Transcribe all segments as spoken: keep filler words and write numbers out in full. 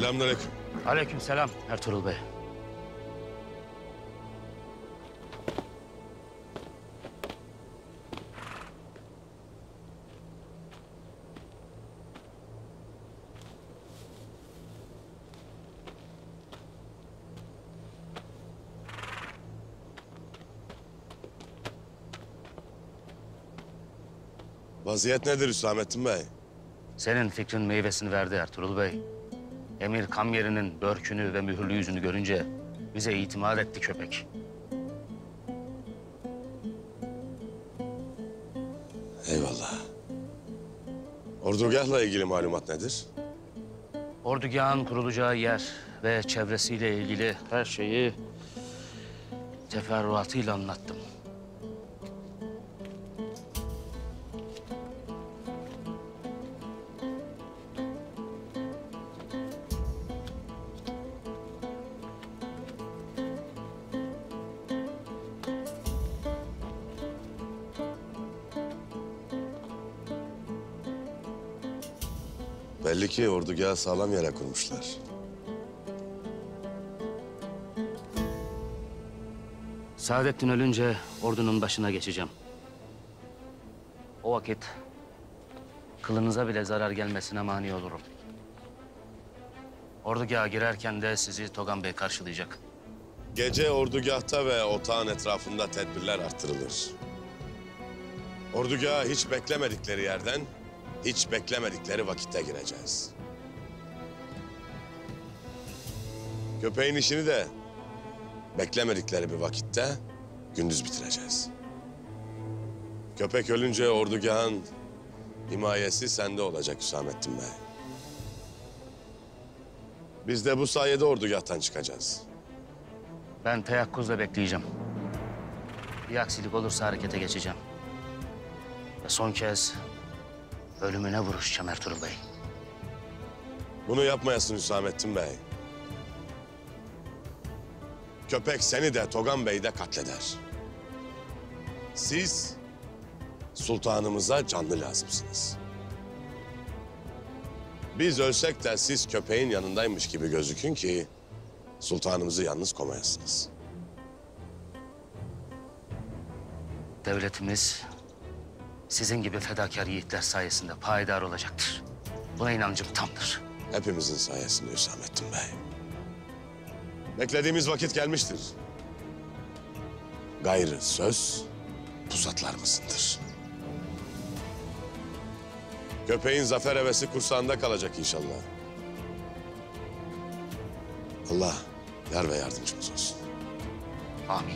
Selamünaleyküm. Aleykümselam Ertuğrul Bey. Vaziyet nedir Hüsamettin Bey? Senin fikrin meyvesini verdi Ertuğrul Bey. Emir kam yerinin börkünü ve mühürlü yüzünü görünce bize itimat etti köpek. Eyvallah. Ordugahla ilgili malumat nedir? Ordugahın kurulacağı yer ve çevresiyle ilgili her şeyi teferruatıyla anlattım. Belli ki ordugahı sağlam yere kurmuşlar. Saadettin ölünce ordunun başına geçeceğim. O vakit kılınıza bile zarar gelmesine mani olurum. Ordugaha girerken de sizi Togan Bey karşılayacak. Gece ordugahta ve otağın etrafında tedbirler arttırılır. Ordugaha hiç beklemedikleri yerden, hiç beklemedikleri vakitte gireceğiz. Köpeğin işini de beklemedikleri bir vakitte gündüz bitireceğiz. Köpek ölünce ordugahın himayesi sende olacak Hüsamettin Bey. Biz de bu sayede ordugahtan çıkacağız. Ben teyakkuzla bekleyeceğim. Bir aksilik olursa harekete geçeceğim. Ve son kez ölümüne vuruşacağım Ertuğrul Bey. Bunu yapmayasın Hüsamettin Bey. Köpek seni de Togan Bey'i de katleder. Siz sultanımıza canlı lazımsınız. Biz ölsek de siz köpeğin yanındaymış gibi gözükün ki sultanımızı yalnız koymayasınız. Devletimiz sizin gibi fedakar yiğitler sayesinde payidar olacaktır. Buna inancım tamdır. Hepimizin sayesinde Hüsamettin Bey. Beklediğimiz vakit gelmiştir. Gayrı söz pusatlarımızındır. Köpeğin zafer hevesi kursağında kalacak inşallah. Allah yar ve yardımcımız olsun. Amin.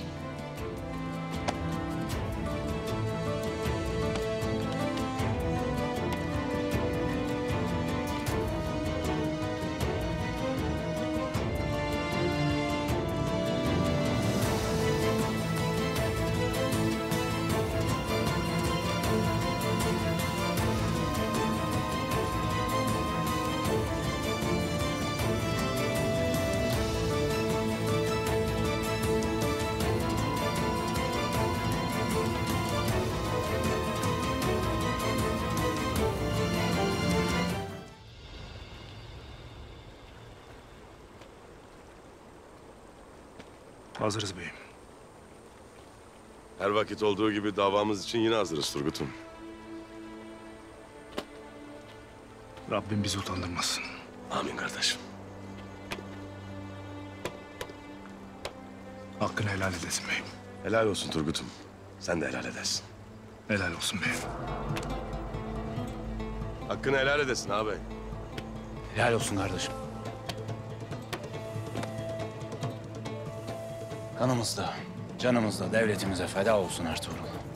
Hazırız beyim. Her vakit olduğu gibi davamız için yine hazırız Turgut'um. Rabbim bizi utandırmasın. Amin kardeşim. Hakkını helal edesin beyim. Helal olsun Turgut'um. Sen de helal edersin. Helal olsun beyim. Hakkını helal edesin ağabey. Helal olsun kardeşim. Kanımızda, canımızda devletimize feda olsun Ertuğrul.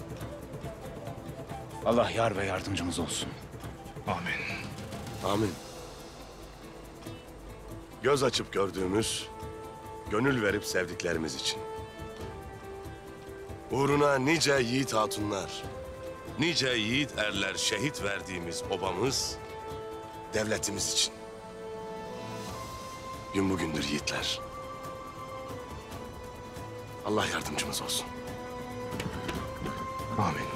Allah yar ve yardımcımız olsun. Amin. Amin. Göz açıp gördüğümüz, gönül verip sevdiklerimiz için. Uğruna nice yiğit hatunlar, nice yiğit erler şehit verdiğimiz obamız, devletimiz için. Gün bugündür yiğitler. Allah yardımcımız olsun. Amin.